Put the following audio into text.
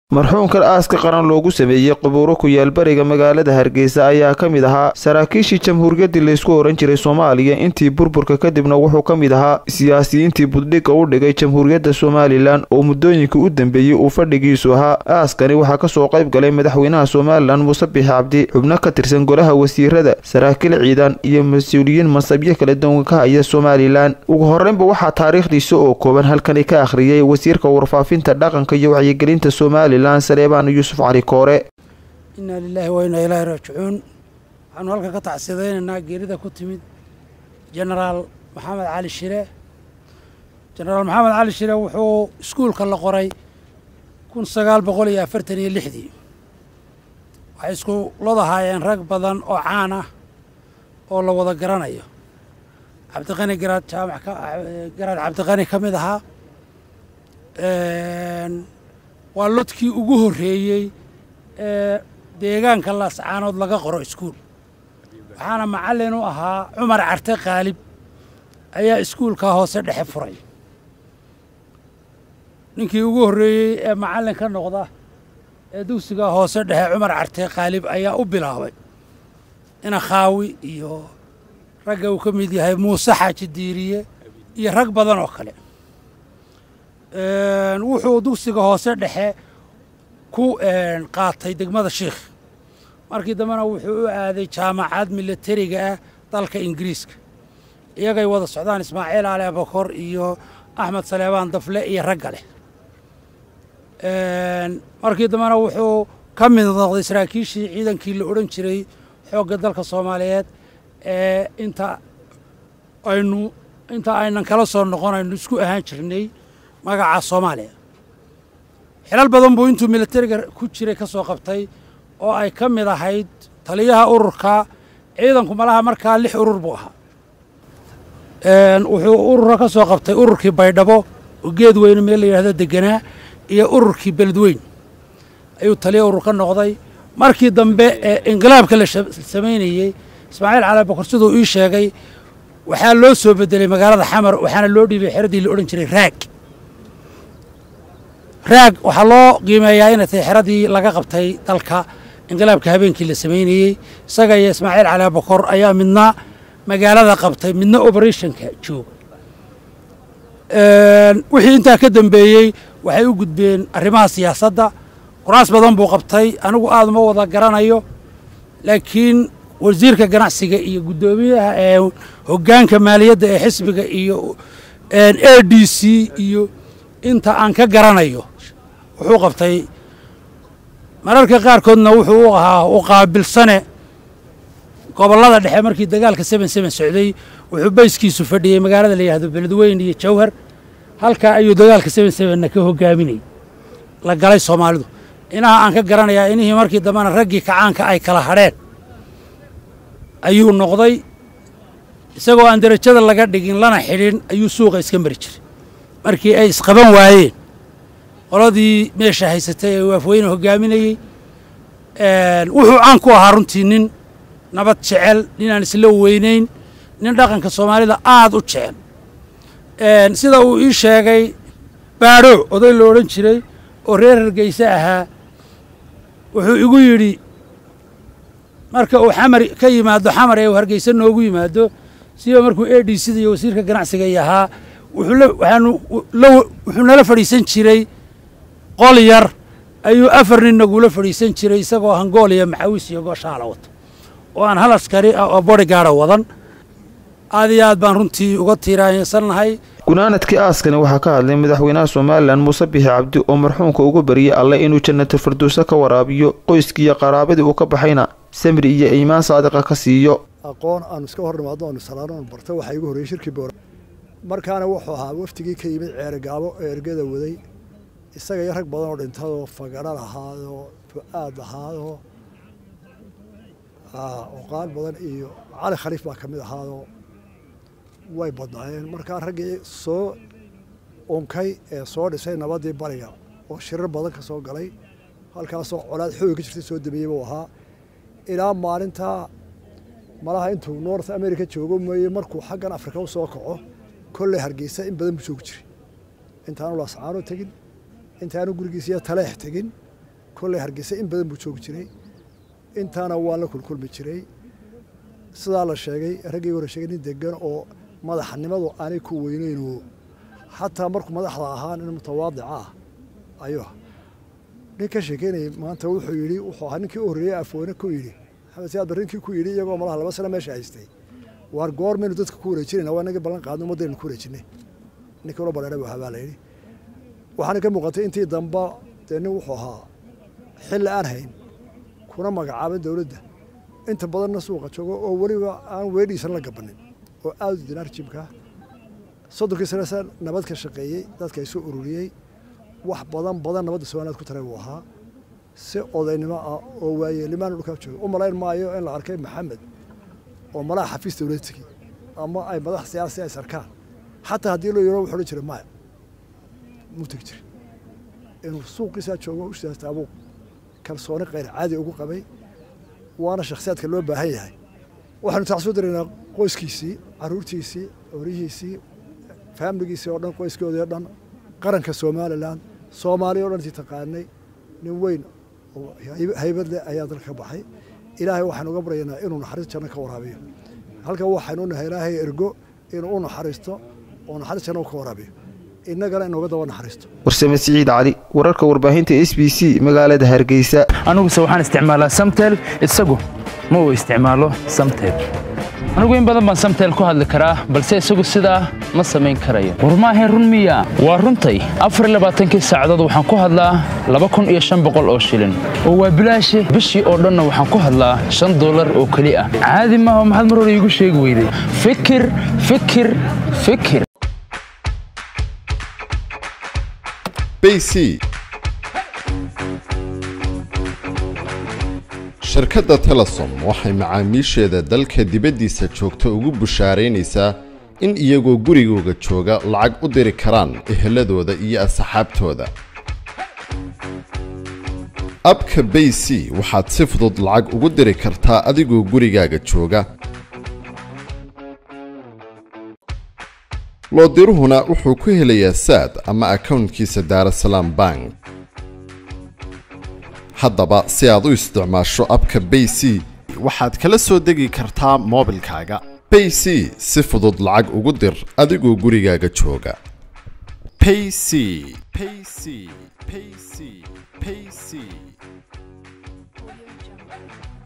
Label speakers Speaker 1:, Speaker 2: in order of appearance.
Speaker 1: marxuumkan aaska qaran loogu sameeyey qubuuro ku yaal bariga magaalada Hargeysa ayaa ka mid ahaa saraakiishii jamhuuriyadda la isku oran jiray Soomaaliya intii burburka kadibna wuxuu ka mid ahaa siyaasiyiintii buddhiga u dhigay jamhuuriyadda Soomaaliland oo muddooyinkii u dambeeyay uu fadhigiisu ahaa. aaskani waxaa ka soo qayb galay madaxweynaha Soomaaliland Muuse Biixi Cabdi, xubno ka tirsan golaha wasiirada, saraakiil ciidan iyo mas'uuliyiin mansabyo kala duwan ka haya Soomaaliland. ugu horreynba waxaa taariikhdiisa oo kooban halkan ka akhriyay wasiirka warfaafinta dhaqanka iyo wacyigelinta Soomaaliland سليمان يوسف علي كوري.
Speaker 2: إنا لله وإنا إليه راجعون. عن هلك قطع سيدين إنها جريدة كتمد جنرال محمد علي الشريع. جنرال محمد علي الشريع وحو سكول كلا قري كون سجال بقول يا فرتني اللحدي. وحيسكو لضها ين رقبضا أو عانة أو لو وضع جرانية. عبد الغني جراد جامع جراد عبد الغني كمدها. waa lodkii ugu horeeyay deegaanka Laascaanood laga qoro iskuul waxaana macallin u ahaa Cumar Carte Qaalib ayaa iskuulka hoose dhexe furay ninkii ugu horeeyay ee macallin ka noqda ee dugsiga hoose dhexe Cumar Carte Qaalib ayaa u bilaabay ina khaawi iyo ragga uu ka mid yahay Muuse Xaaji Diiriye iyo rag badan oo kale wuxuu dugsiga hoose dhexe ku qaatay degmada Sheekh markii dambana wuxuu u aaday jaamacad militariga ah dalka Ingiriiska iyagay wada socdaan Ismaaciil Ali Abakor iyo Axmed Saleebaan Dafle iyo rag kale markii dambana wuxuu ka mid noqday saraakiishii ciidankii la oran jiray xoogga dalka Soomaaliyeed inta aynan kala soo noqonayno isku ahaan jirnay magaca Soomaaliya xilal badan buu intuu militariga ku jiray ka soo qabtay oo ay ka mid ahayd taliyaha ururka ciidanku malaha markaa 6 urur buu ahaa wuxuu urur ka soo qabtay ururkii Baydhabo oo geed weyn meel la yiraahdo deganaa iyo ururkii Beledweyn ayuu taliye urur ka noqday markii dambe inqilaabka la sameeyay Ismaaciil Ali Abakor sidoo uu sheegay waxaa loo soo bedelay magaalada Xamar waxaana loo dhibay xiradii la oran jiray raag waxaa loo qiimeeyaa in xeradii laga qabtay dalka inqilaabka habeenkii la sameeyay isaga iyo Ismaaciil Ali Abakor ayaa midna magaalada qabtay midna operationka joog wixii inta ka dambeeyay waxay u gudbeen arrimaha siyaasadda quraas badan buu qabtay anigu aad ma wada garanayo laakiin wasiirka ganacsiga iyo gudoomiyaha hoggaanka maaliyadda ee xisbiga iyo ADC iyo inta aan ka garanayo wuxuu qabtay mararka qaar koodna wuxuu ahaa u qaabilsane gobolada dhexe markii dagaalka 77 socday wuxuu bayskiisu fadhiyay magaalada la yiraahdo Beledweyn iyo Jowhar halka ayuu dagaalka 77 ka hogaaminay la galay Soomaalidu inaha aan ka garanayaa inihii markii dambana raggii kacaanka ay kala hadheen ayuu noqday isagoo aan darajada laga dhigin lana xidhin ayuu suuqa iska mari jiray markii ay isqaban waayeen qoladii meesha haysatay ee waafweyne hogaaminayay wuxuu aan ku ahaa runtii nin nabad jecel ninaan isla weynayn nin dhaqanka Soomaalida aad u jecel sida uu ii sheegay baadho oday la oran jiray oo reer Hargeysa ahaa wuxuu igu yiri marka uu xamar ka yimaado xamar ee Hargeysa noogu yimaado sidoo markuu ADC iyo wasiirka ganacsiga yahaa wuxuu nala fadhiisan jiray qol yar ayuu 4 nin nagula fadhiisan jiray isagoo Angolia maxawis iyo gooshaala wato oo aan hal askari oo bodyguard wadan aad baan runtii uga tiiraaysannahay.
Speaker 1: gunaanadkii aaskani waxaa ka hadlay madaxweynaha Soomaaliland Muuse Biixi Cabdi oo marxuumka ugu bariyay Alle inuu jannatul firdawsa ka waraabiyo qoyskii iyo qaraabadii uu ka baxayna samri iyo iimaan saadiqa ka siiyo
Speaker 3: aqoon aan iska hormaado aan salaano barta waxa igu horeeyay shirkii boor markaana wuxuu ahaa waftigii ka yimid ceergaabo ee ergada waday isaga iyo rag badan oo dhintay oo fagara lahaado fuaad lahaado qaal badan iyo cali khaliif baa kamid ahaado way badnaayeen markaa raggii soo onkay ee soo dhisay nabadii bariga oo shirar badan ka soo galay halkaasoo colaad xoog ka jirtay soo dameeyay buu ahaa ilaa maalinta malaha intuu North America joogo mooyee markuu xaggan Afrika u soo kaco kolley Hargeysa in badan buu soo jiray intaanu Laascaanood tagin intaanu gurigiisa taleex tagin kolley hargeysa in badan buu joogi jiray intaana waa la kulkulmi jiray sidaa la sheegay raggii hore sheegay nin degan oo madaxnimadu aanay ku weynayno xataa markuu madaxda ahaan in mutawaadic ah ayuu nin ka sheekeynay maanta wuxuu yiri wuxuu ahaa ninkii u horeeyay afweyne ku yiri Maxamed Siyaad Barrinkii ku yiri iyagoo malaha 2 sano meesha haystay war goormeen dadka ku wareejinayna waa naga ballan qaadno ummadeen ku wareejinay ninkii loo bareeray waxa baa leeyahay waxaan ka muuqatay intii damba nin wuxuu ahaa xilli aan hayn kuna magacaabay dawladda inta badanna suuqa joogo oo waliba aan weedhiisan la gabanin oo aad dinar jibka soddonki sano nabad ka shaqeeyay dadka ay soo ururiyay wax badan nabadda Soomaaliyeed ku taray uu ahaa si odaynimo ah oo waayeelimaan dhulka joogo u malayn maayo in la arkay Maxamed oo malaha xafiis dawladkii ama ay madax siyaasi ay sarkaan xataa haddii loo yiro wuxuu jiray ma mutigtir inuu suuqiisa joogo u shaqeeyo kalsooni qeyr caadi ugu qabay waana shakhsiyaadka loo baahan yahay waxaanu taxsuud direynaa qoyskiisii caruurtiisii orihiisii family-giisii oo dhan qoyskooda oo dhan qaranka Soomaaliland Soomaaliya oo dhan si taqaanay nin weyn oo haybad leh ayaa dalka baxay ilaahay waxaan uga baryaynaa inuu naxariis janno ka waraabiyo halka waxaan u nahay ilaahay ergo inuu u naxariisto oo naxariis janno ka waraabiyo innagana inooga daba naxariisto
Speaker 1: warsame Siciid Cali wararka warbaahinta SBC magaalada Hargeysa
Speaker 4: anigu waxaan isticmaalaa Samtel isagu ma uu isticmaalo Samtel anigu in badan baan Samtel ku hadli karaa balse isagu sidaa ma sameyn karayo war ma ahayn run miya waa runtay 24 saacadood waxaan ku hadlaa 2500 oo shilin oo waa bilaash bishii oo dhan waxaan ku hadlaa $5 oo kali ah caadi ma aha maxaad mar hore igu sheegi weyday fikir
Speaker 5: BC shirkadda Telesom waxay macaamiisheeda dalka dibaddiisa joogta ugu bushaaraynaysaa in iyagoo gurigooda jooga lacag u diri karaan eheladooda iyo asxaabtooda. Abka BC waxaad si fudud lacag ugu diri kartaa adigoo gurigaaga jooga. loo diruhuna wuxuu ku helayaa saad ama account-kiisa Daarasalaam Bank. haddaba si aad u isticmaasho abka BC waxaad kala soo degi kartaa moobilkaaga. BC si fudud lacag ugu dir adigoo gurigaaga jooga. Payc